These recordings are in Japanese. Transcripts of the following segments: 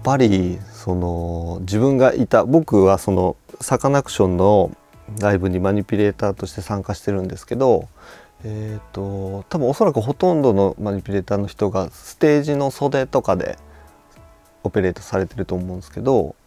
ぱり自分が僕はサカナクションのライブにマニピュレーターとして参加してるんですけど、多分おそらくほとんどのマニピュレーターの人がステージの袖とかでオペレートされてると思うんですけど、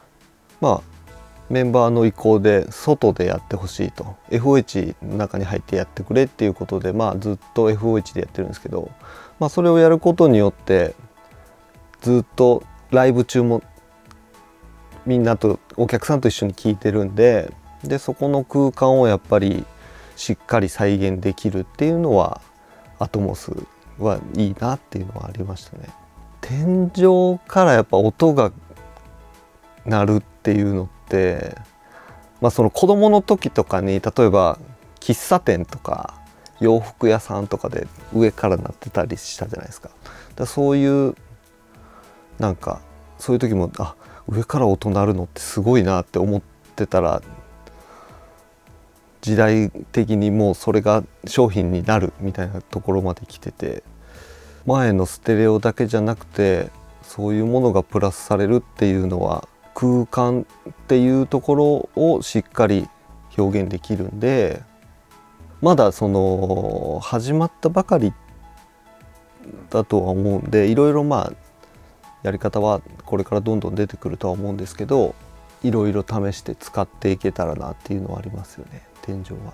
メンバーの意向で外でやってほしいと FOH の中に入ってやってくれっていうことで、ずっと FOH でやってるんですけど、それをやることによってずっとライブ中もみんなとお客さんと一緒に聴いてるんで、そこの空間をやっぱりしっかり再現できるっていうのはアトモスはいいなっていうのはありましたね。天井からやっぱ音が鳴るっていうのって、その子供の時とかに例えば喫茶店とか洋服屋さんとかで上から鳴ってたりしたじゃないですか。そういうそういう時も上から音鳴るのってすごいなって思ってたら、時代的にもうそれが商品になるみたいなところまで来てて、前のステレオだけじゃなくてそういうものがプラスされるっていうのは空間っていうところをしっかり表現できるんで、まだ始まったばかりだとは思うんで、いろいろやり方はこれからどんどん出てくるとは思うんですけど、いろいろ試して使っていけたらなっていうのはありますよね、天井は。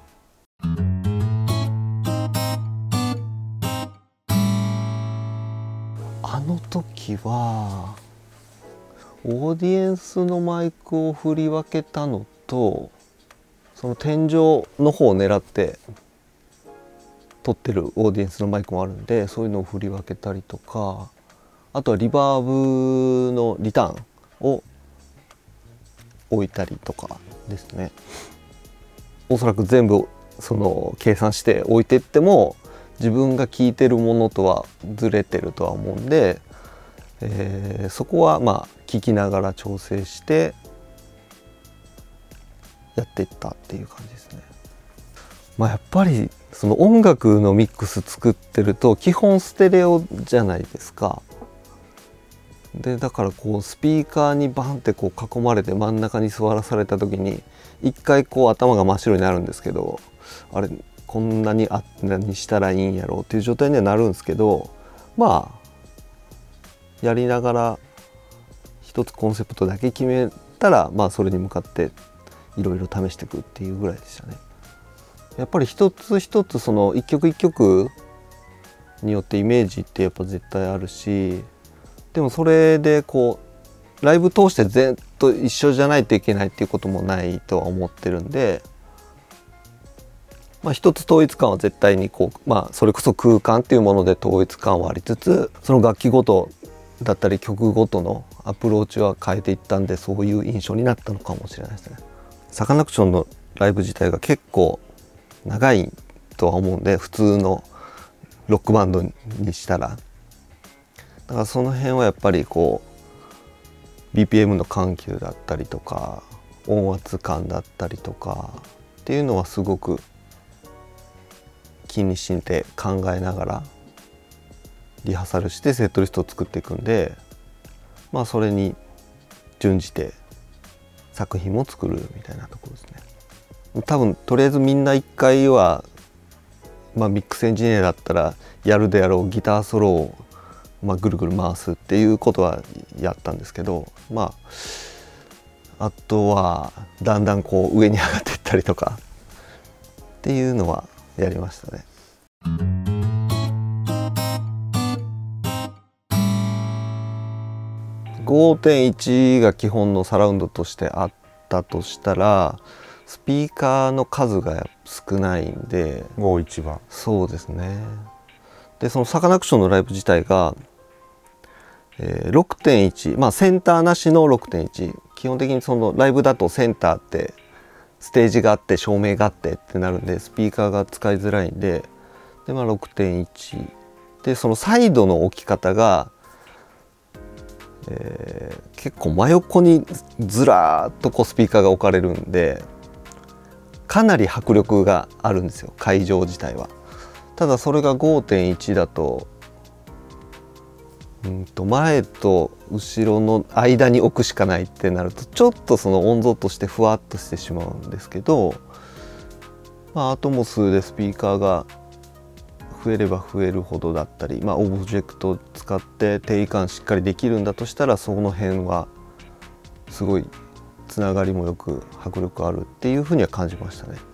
あの時はオーディエンスのマイクを振り分けたのと、その天井の方を狙って撮ってるオーディエンスのマイクもあるんで、そういうのを振り分けたりとか、あとはリバーブのリターンを置いたりとかですね。おそらく全部計算して置いていっても自分が聴いてるものとはずれてるとは思うんで、そこは聴きながら調整してやっていったっていう感じですね。やっぱり音楽のミックス作ってると基本ステレオじゃないですか。でだからスピーカーにバンって囲まれて真ん中に座らされた時に一回頭が真っ白になるんですけど、あれこんなに何したらいいんやろうっていう状態にはなるんですけど、やりながら一つコンセプトだけ決めたらそれに向かっていろいろ試していくっていうぐらいでしたね。やっぱり一つ一つ一曲一曲によってイメージってやっぱ絶対あるし、でもそれでライブ通してずっと一緒じゃないといけないっていうこともないとは思ってるんで、一つ統一感は絶対にそれこそ空間っていうもので統一感はありつつ、その楽器ごとだったり曲ごとのアプローチは変えていったんで、そういう印象になったのかもしれないですね。サカナクションのライブ自体が結構長いとは思うんで、普通のロックバンドにしたら、だからその辺はやっぱりBPM の緩急だったりとか音圧感だったりとかっていうのはすごく気にして考えながらリハーサルしてセットリストを作っていくんで、それに準じて作品も作るみたいなところですね。多分とりあえずみんな一回は、ミックスエンジニアだったらやるであろうギターソロをぐるぐる回すっていうことはやったんですけど、あとはだんだん上に上がっていったりとかっていうのはやりましたね。5.1 が基本のサラウンドとしてあったとしたら、スピーカーの数が少ないんで、 5.1はそうですね。でそのサカナクションのライブ自体が、6.1、センターなしの 6.1、 基本的にライブだとセンターってステージがあって照明があってってなるんで、スピーカーが使いづらいんで、6.1 でそのサイドの置き方が、結構真横にずらーっとスピーカーが置かれるんで、かなり迫力があるんですよ、会場自体は。ただそれが 5.1 だと前と後ろの間に置くしかないってなるとちょっとその音像としてふわっとしてしまうんですけど、アトモスでスピーカーが増えれば増えるほどだったり、オブジェクトを使って定位感しっかりできるんだとしたら、その辺はすごいつながりもよく迫力あるっていうふうには感じましたね。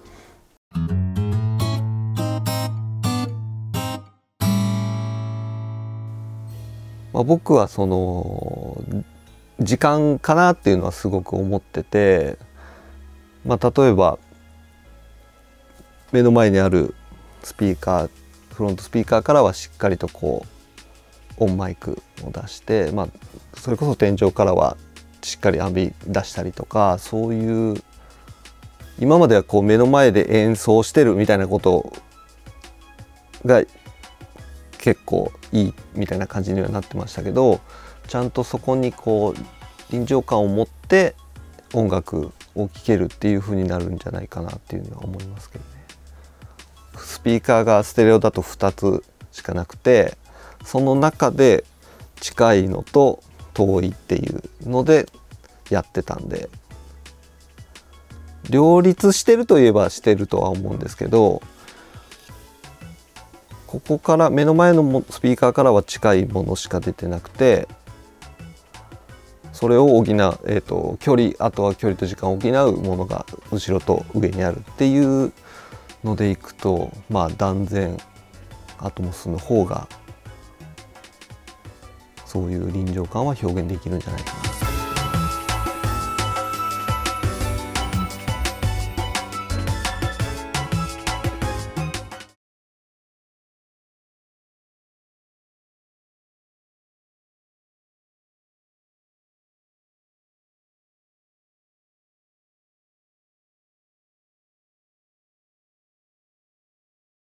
僕はその時間かなっていうのはすごく思ってて、例えば目の前にあるスピーカー、フロントスピーカーからはしっかりとこうオンマイクを出して、それこそ天井からはしっかりアンビ出したりとか、そういう今まではこう目の前で演奏してるみたいなことが結構いいみたいな感じにはなってましたけど、ちゃんとそこにこう臨場感を持って音楽を聴けるっていう風になるんじゃないかなっていうのは思いますけどね。スピーカーがステレオだと2つしかなくて、その中で近いのと遠いっていうのでやってたんで、両立してるといえばしてるとは思うんですけど、ここから目の前のスピーカーからは近いものしか出てなくて、それを補う、距離、あとは距離と時間を補うものが後ろと上にあるっていうのでいくと、断然アトモスの方がそういう臨場感は表現できるんじゃないかな。